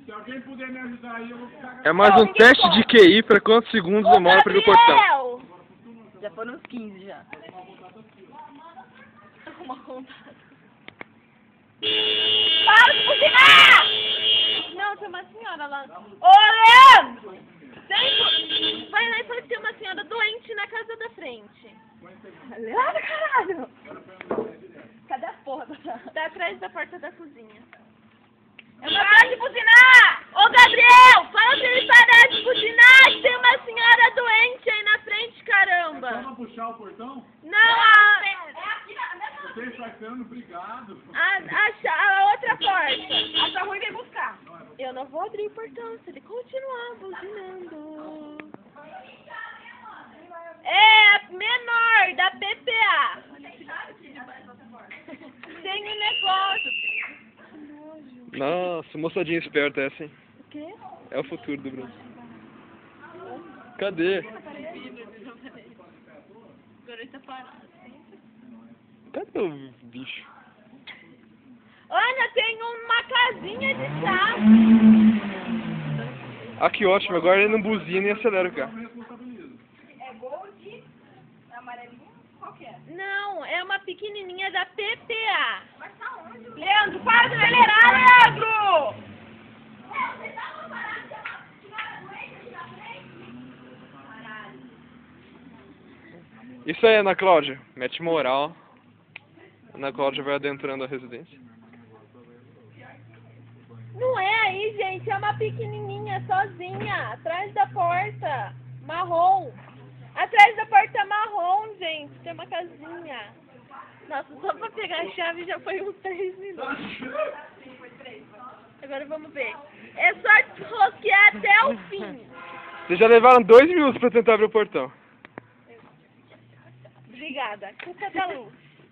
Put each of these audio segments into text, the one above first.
Se alguém puder me ajudar aí, eu vou ficar... É mais um teste de QI pra quantos segundos demora pra abrir o portão. Já foram uns 15 já. Uma conta. Para de buzinar! Não, tem uma senhora lá. Ô, Leandro! Vai lá e fala que tem uma senhora doente na casa da frente. Leandro, caralho! Cadê a porra? Tá atrás da porta da cozinha. Para de buzinar! Ô, Gabriel! Fala pra ele parar de buzinar, que tem uma senhora doente aí na frente, caramba! É só pra puxar o portão? Não, a... Você está sendo obrigado. A outra porta. A sua ruim vem buscar. Eu não vou abrir o portão se ele continuar buzinando. É a menor da PPA. Tem um negócio. Nossa, moçadinha esperta essa, hein? O quê? É o futuro do Bruno. Cadê? Agora ele tá parado. Cadê o bicho? Olha, tem uma casinha de chá. Ah, que ótimo. Agora ele não buzina e acelera o carro. É Gold? É amarelinho? Qual que é? Não, é uma pequenininha da PPA. Mas tá onde? Leandro, para de acelerar, Leandro! Isso aí, Ana Cláudia. Mete moral. Ana Cláudia vai adentrando a residência. Não é aí, gente. É uma pequenininha, sozinha. Atrás da porta. Marrom. Atrás da porta marrom, gente. Tem uma casinha. Nossa, só pra pegar a chave já foi uns 3 minutos. Agora vamos ver. É só desbloquear até o fim. Vocês já levaram 2 minutos pra tentar abrir o portão. Obrigada. Culpa da luz.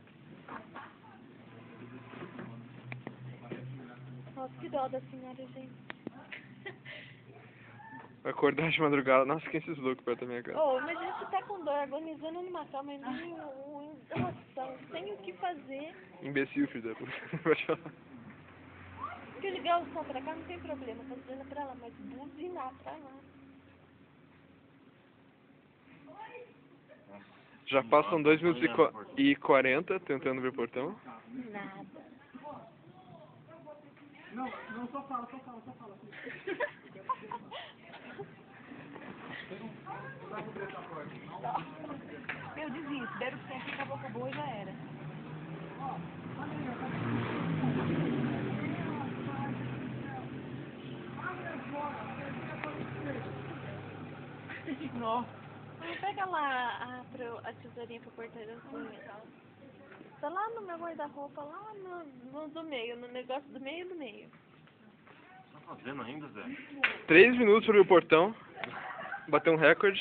Nossa, que dó da senhora, gente. Vai acordar de madrugada. Nossa, quem esses loucos perto da minha casa? Oh, mas a gente tá com dor, agonizando numa cama e nossa, não tem o que fazer. Imbecil, filho da puta. Pode falar. Se eu ligar o som pra cá, não tem problema, tá dizendo pra lá, mas buzinar pra lá. Já passam 2 minutos e 40 tentando abrir o portão. Nada. Não, só fala. Eu desisto, deram o tempo, acabou e já era. Nossa. Pega lá a tesourinha pra portaria assim. Tá lá no meu guarda-roupa, lá no do meio, no negócio do meio. Tá fazendo ainda, Zé? 3 minutos para abrir o portão. Bateu um recorde.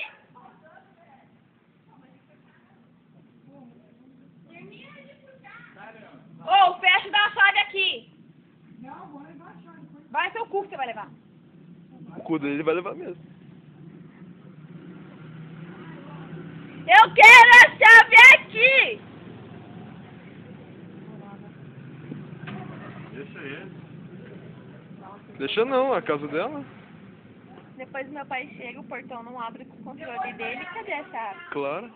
Ô, fecha da chave aqui! Vai ser o cu que você vai levar. O cu dele vai levar mesmo. Eu quero a chave aqui! Deixa ele. Deixa não, a casa dela. Depois meu pai chega, o portão não abre com o controle dele. Cadê a chave? Claro.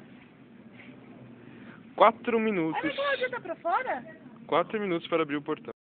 Quatro minutos. Olha, a Cláudia tá pra fora? 4 minutos para abrir o portão.